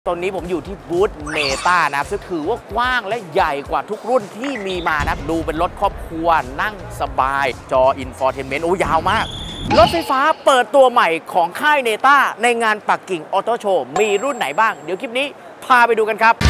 ตอนนี้ผมอยู่ที่บูธเนต้านะครับซึ่งถือว่ากว้างและใหญ่กว่าทุกรุ่นที่มีมานะดูเป็นรถครอบครัวนั่งสบายจออินฟอร์เทนเมนต์ยาวมากรถไฟฟ้าเปิดตัวใหม่ของค่ายเนต้าในงานปักกิ่งออโต้โชว์มีรุ่นไหนบ้างเดี๋ยวคลิปนี้พาไปดูกันครับ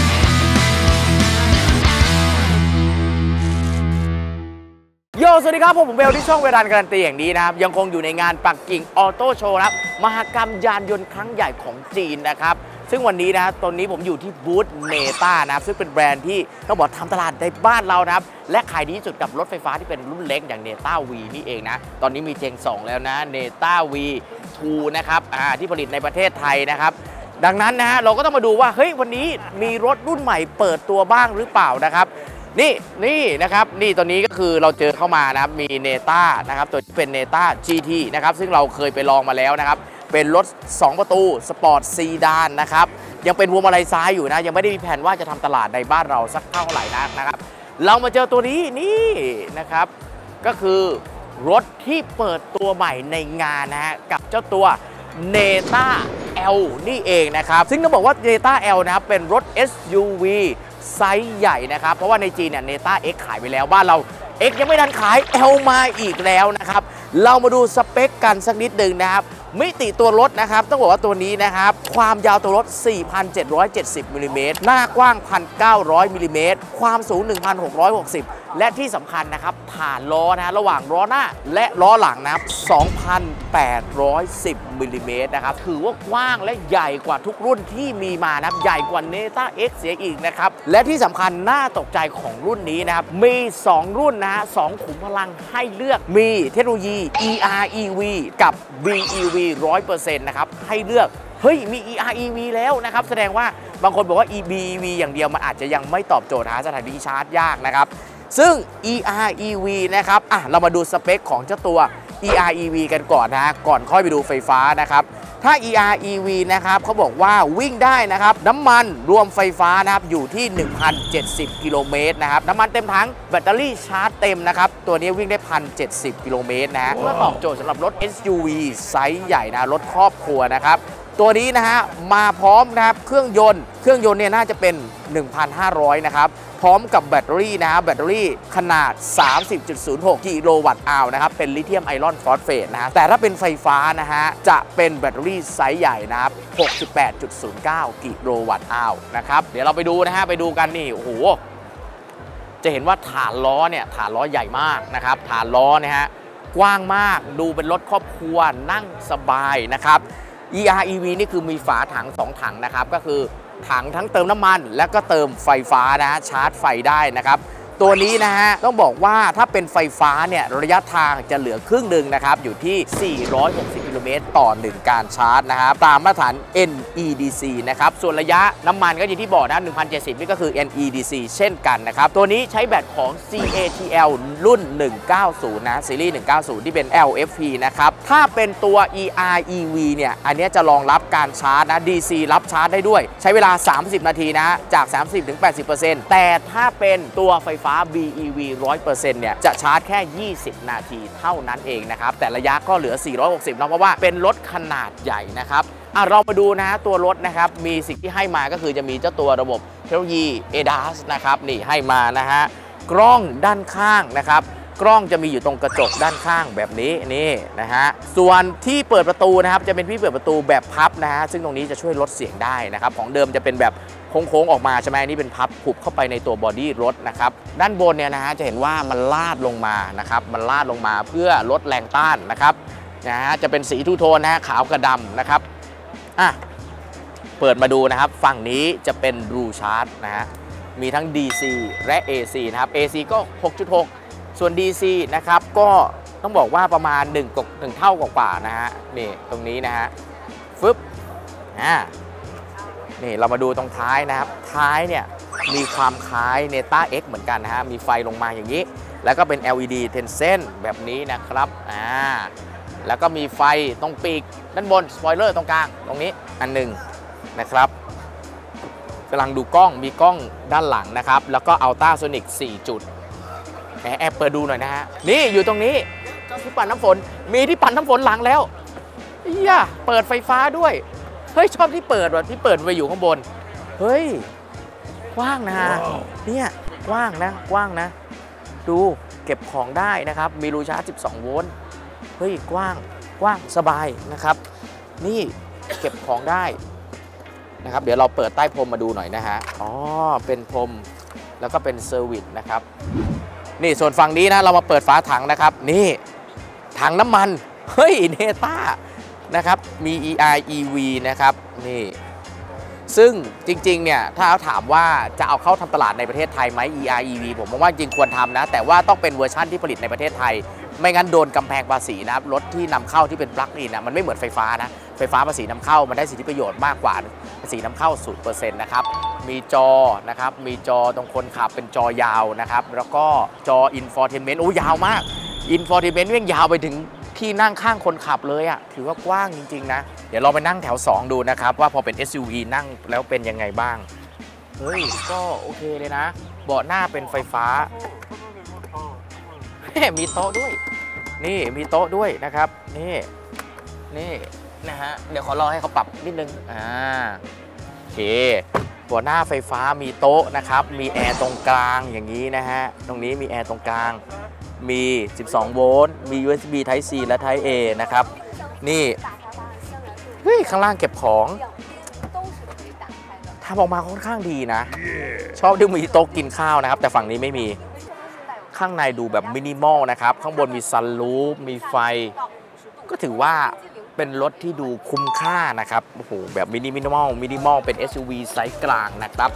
สวัสดีครับผมเบลที่ช่องเวลาการันตีอย่างนี้นะครับยังคงอยู่ในงานปักกิ่งออโต้โชว์ครับมหกรรมยานยนต์ครั้งใหญ่ของจีนนะครับซึ่งวันนี้นะตอนนี้ผมอยู่ที่บูธเนต้านะครับซึ่งเป็นแบรนด์ที่ต้องบอกทำตลาดในบ้านเรานะครับและขายดีที่สุดกับรถไฟฟ้าที่เป็นรุ่นเล็กอย่างเนต้าวีนี่เองนะตอนนี้มีเจน2แล้วนะเนต้าวี2นะครับที่ผลิตในประเทศไทยนะครับดังนั้นนะฮะเราก็ต้องมาดูว่าเฮ้ยวันนี้มีรถรุ่นใหม่เปิดตัวบ้างหรือเปล่านะครับนี่นะครับนี่ตัวนี้ก็คือเราเจอเข้ามานะครับมีเนต้านะครับตัวที่เป็นเนต้า GT นะครับซึ่งเราเคยไปลองมาแล้วนะครับเป็นรถ2ประตูสปอร์ตซีดานนะครับยังเป็นพวงมาลัยซ้ายอยู่นะยังไม่ได้มีแผนว่าจะทำตลาดในบ้านเราสักเท่าไหร่นะครับเรามาเจอตัวนี้นี่นะครับก็คือรถที่เปิดตัวใหม่ในงานนะฮะกับเจ้าตัวเนต้า L นี่เองนะครับซึ่งต้องบอกว่าเนต้า L นะครับเป็นรถ SUVไซส์ใหญ่นะครับเพราะว่าในจีนเนี่ยเนต้า X ขายไปแล้วบ้านเรา X ยังไม่ทันขาย L มาอีกแล้วนะครับเรามาดูสเปคกันสักนิดหนึ่งนะครับมิติตัวรถนะครับต้องบอกว่าตัวนี้นะครับความยาวตัวรถ 4,770 มิลลิเมตรหน้ากว้าง 1,900 มิลลิเมตรความสูง 1,660 และที่สำคัญนะครับฐานล้อนะระหว่างล้อหน้าและล้อหลังนะครับ 2,810 มิลลิเมตรนะครับถือว่ากว้างและใหญ่กว่าทุกรุ่นที่มีมานะครับใหญ่กว่าเนต้า X เสียอีกนะครับและที่สำคัญน่าตกใจของรุ่นนี้นะครับมี 2 รุ่นนะฮะ2ขุมพลังให้เลือกมีเทคโนโลยี EREV กับ BEV 100% นะครับให้เลือกเฮ้ยมี EREV แล้วนะครับแสดงว่าบางคนบอกว่า BEV อย่างเดียวมันอาจจะยังไม่ตอบโจทย์หาสถานีชาร์จยากนะครับซึ่ง EREV นะครับเรามาดูสเปคของเจ้าตัว EREV กันก่อนนะก่อนค่อยไปดูไฟฟ้านะครับถ้า EREV นะครับเขาบอกว่าวิ่งได้นะครับน้ำมันรวมไฟฟ้านะครับอยู่ที่ 1,070 กิโลเมตรนะครับน้ำมันเต็มถังแบตเตอรี่ชาร์จเต็มนะครับตัวนี้วิ่งได้ 1,070 กิโลเมตรนะเพื่อตอบโจทย์สำหรับรถ SUV ไซส์ใหญ่นะรถครอบครัวนะครับตัวนี้นะฮะมาพร้อมนะครับเครื่องยนต์เนี่ยน่าจะเป็น 1,500 นะครับพร้อมกับแบตเตอรี่นะฮะแบตเตอรี่ขนาด 30.06 กิโลวัตต์อาวนะครับเป็นลิเธียมไอรอนฟอสเฟตนะฮะแต่ถ้าเป็นไฟฟ้านะฮะจะเป็นแบตเตอรี่ไซส์ใหญ่นะครับ 68.09 กิโลวัตต์อาวนะครับเดี๋ยวเราไปดูนะฮะไปดูกันนี่โอ้โหจะเห็นว่าฐานล้อใหญ่มากนะครับฐานล้อนะฮะกว้างมากดูเป็นรถครอบครัวนั่งสบายนะครับ EREV นี่คือมีฝาถัง2ถังนะครับก็คือถังทั้งเติมน้ำมันและก็เติมไฟฟ้านะชาร์จไฟได้นะครับตัวนี้นะฮะต้องบอกว่าถ้าเป็นไฟฟ้าเนี่ยระยะทางจะเหลือครึ่งหนึ่งนะครับอยู่ที่ 460 กิโลเมตรต่อ1การชาร์จนะครับตามมาตรฐาน NEDC นะครับส่วนระยะน้ำมันก็อยู่ที่บอกนะ 1,070 นี่ก็คือ NEDC เช่นกันนะครับตัวนี้ใช้แบตของ CATL รุ่น 190 นะซีรีส์ 190 ที่เป็น LFP นะครับถ้าเป็นตัว EREV เนี่ยอันนี้จะรองรับการชาร์จนะ DC รับชาร์จได้ด้วยใช้เวลา 30 นาทีนะจาก 30-80% แต่ถ้าเป็นตัวไฟฟ้า BEV 100% เนี่ยจะชาร์จแค่ 20 นาทีเท่านั้นเองนะครับแต่ระยะก็เหลือ 460 นะเพราะว่าเป็นรถขนาดใหญ่นะครับเรามาดูนะตัวรถนะครับมีสิ่งที่ให้มาก็คือจะมีเจ้าตัวระบบเทคโนโลยี ADAS นะครับนี่ให้มานะฮะกล้องด้านข้างนะครับกล้องจะมีอยู่ตรงกระจกด้านข้างแบบนี้นี่นะฮะส่วนที่เปิดประตูนะครับจะเป็นที่เปิดประตูแบบพับนะฮะซึ่งตรงนี้จะช่วยลดเสียงได้นะครับของเดิมจะเป็นแบบโค้งๆออกมาใช่ไหมนี่เป็นพับผุบเข้าไปในตัวบอดี้รถนะครับด้านบนเนี่ยนะฮะจะเห็นว่ามันลาดลงมานะครับมันลาดลงมาเพื่อลดแรงต้านนะครับนะฮะจะเป็นสีทูโทนนะฮะขาวกับดำนะครับเปิดมาดูนะครับฝั่งนี้จะเป็นรูชาร์จนะฮะมีทั้ง DC และ AC นะครับ AC ก็ 6.6 ส่วน DC นะครับก็ต้องบอกว่าประมาณ1 เท่ากว่านะฮะนี่ตรงนี้นะฮะฟึบนี่เรามาดูตรงท้ายนะครับท้ายเนี่ยมีความคล้ายเนต้า X เหมือนกันนะฮะมีไฟลงมาอย่างนี้แล้วก็เป็น LED 10 เส้นแบบนี้นะครับแล้วก็มีไฟตรงปีกด้านบนสปอยเลอร์ตรงกลางตรงนี้อันหนึ่งนะครับกำลังดูกล้องมีกล้องด้านหลังนะครับแล้วก็อัลตราโซนิก4 จุดแอบเปิดดูหน่อยนะฮะนี่อยู่ตรงนี้ที่ปั่นน้ำฝนมีที่ปั่นน้ำฝนหลังแล้วเปิดไฟฟ้าด้วยเฮ้ยชอบที่เปิดว่ะที่เปิดไปอยู่ข้างบนเฮ้ยกว้างนะเนี่ยกว้างนะดูเก็บของได้นะครับมีรูชาร์จ12 โวลต์เฮ้ยกว้างสบายนะครับนี่เก็บของได้นะครับเดี๋ยวเราเปิดใต้พรมมาดูหน่อยนะฮะอ๋อเป็นพรมแล้วก็เป็นเซอร์วิสนะครับนี่ส่วนฝั่งนี้นะเรามาเปิดฝาถังนะครับนี่ถังน้ำมันเฮ้ยเนต้านะครับมี EREV นะครับนี่ซึ่งจริงๆเนี่ยถ้าถามว่าจะเอาเข้าทำตลาดในประเทศไทยไหม EREV ผมมองว่าจริงควรทำนะแต่ว่าต้องเป็นเวอร์ชั่นที่ผลิตในประเทศไทยไม่งั้นโดนกำแพงภาษีนะรถที่นำเข้าที่เป็นปลั๊กอินนะมันไม่เหมือนไฟฟ้านะไฟฟ้าภาษีนำเข้ามันได้สิทธิประโยชน์มากกว่าภาษีนำเข้า 0% นะครับมีจอนะครับมีจอตรงคนขับเป็นจอยาวนะครับแล้วก็จออินฟอร์เทนเมนต์โอ้ยาวมากอินฟอร์เทนเมนต์ยังยาวไปถึงที่นั่งข้างคนขับเลยอะถือว่ากว้างจริงๆนะเดี๋ยวเราไปนั่งแถว2ดูนะครับว่าพอเป็น SUV นั่งแล้วเป็นยังไงบ้างเฮ้ยก็โอเคเลยนะเบาะหน้าเป็นไฟฟ้ามีโต๊ะด้วยนี่มีโต๊ะด้วยนะครับนี่นะฮะเดี๋ยวขอรอให้เขาปรับนิดนึงโอเคเบาะหน้าไฟฟ้ามีโต๊ะนะครับมีแอร์ตรงกลางอย่างนี้นะฮะตรงนี้มีแอร์ตรงกลางมี12 โวลต์มี USB Type C และ Type A นะครับนี่เฮ้ยข้างล่างเก็บของทำออกมาค่อนข้างดีนะชอบที่มีโต๊ะกินข้าวนะครับแต่ฝั่งนี้ไม่มีข้างในดูแบบมินิมอลนะครับข้างบนมีซันรูฟมีไฟก็ถือว่าเป็นรถที่ดูคุ้มค่านะครับโอ้โหแบบมินิมอลเป็น SUV ไซส์กลางนะครับ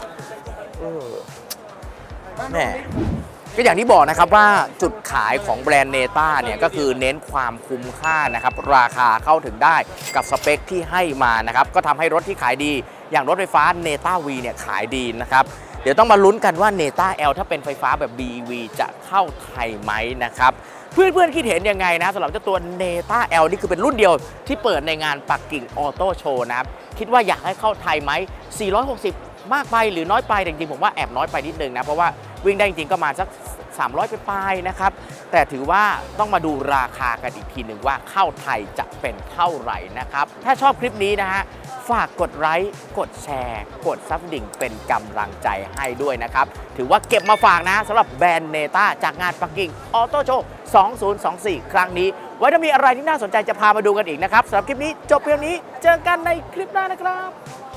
แม่ก็อย่างที่บอกนะครับว่าจุดขายของแบรนด์เนต้าเนี่ยก็คือเน้นความคุ้มค่านะครับราคาเข้าถึงได้กับสเปคที่ให้มานะครับก็ทำให้รถที่ขายดีอย่างรถไฟฟ้าเนต้า V เนี่ยขายดีนะครับเดี๋ยวต้องมาลุ้นกันว่าเนต้า L ถ้าเป็นไฟฟ้าแบบ BEV จะเข้าไทยไหมนะครับเพื่อนๆคิดเห็นยังไงนะสำหรับเจ้าตัวเนต้า L นี่คือเป็นรุ่นเดียวที่เปิดในงานปักกิ่งออโต้โชว์นะครับคิดว่าอยากให้เข้าไทยไหม460มากไปหรือน้อยไปแต่จริงๆผมว่าแอบน้อยไปนิดนึงนะเพราะว่าวิ่งได้จริงๆก็มาสัก300ไปปลายนะครับแต่ถือว่าต้องมาดูราคากันอีกทีหนึ่งว่าเข้าไทยจะเป็นเท่าไหร่นะครับถ้าชอบคลิปนี้นะฮะฝากกดไลค์กดแชร์กดซับดิ่งเป็นกำลังใจให้ด้วยนะครับถือว่าเก็บมาฝากนะสำหรับแบรนด์เนต้าจากงานปักกิ่งออโต้โชว์2024 ครั้งนี้ไว้ถ้ามีอะไรที่น่าสนใจจะพามาดูกันอีกนะครับสำหรับคลิปนี้จบเพียงนี้เจอกันในคลิปหน้านะครับ